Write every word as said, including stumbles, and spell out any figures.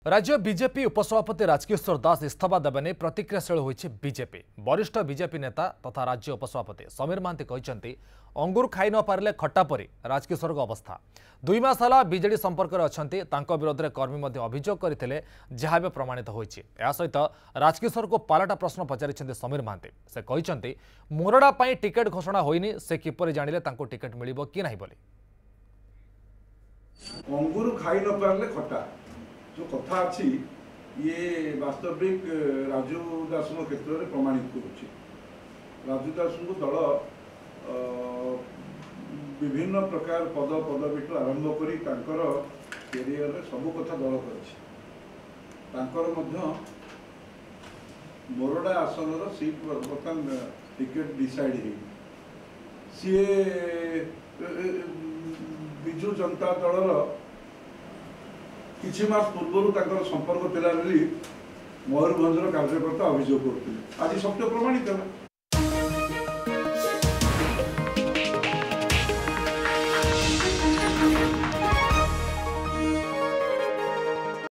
राज्य बीजेपी उपसभापति राजकिशोर दास इस्तीफा देवे नहीं प्रतिक्रियाशील होइछि बीजेपी। वरिष्ठ बीजेपी नेता तथा राज्य उपसभापति समीर महांती कहते अंगुर खाई न पारे खट्टा परी राजकिशोर अवस्था। दुई मास है बीजेडी संपर्क में अच्छी विरोध में कर्मी अभियोग करते जहाँ भी प्रमाणित होइछि। या सहित राजकिशोर को पालटा प्रश्न पचारि समीर महांती। से कहते मोरडा पाई टिकेट घोषणा होइनी, से किपरि जानिले तांको टिकेट मिलिबो कि नाही बोली। अंगुर खाई न पारे खट्टा जो कथा अच्छी ये वास्तविक राजू दास क्षेत्र में प्रमाणित करुच्ची। राजू दास को दल विभिन्न प्रकार पद पदवी आरंभ करी कैरियर में सबू कथा दल कर मोरडा आसन सीट बर्तमान टिकेट डिसाइड है। सी विजु जनता दल किछि मास पूर्व संपर्क थिला बोली मयूरभंजर कार्यकर्ता अभियोग करते आज सत्य प्रमाणित है।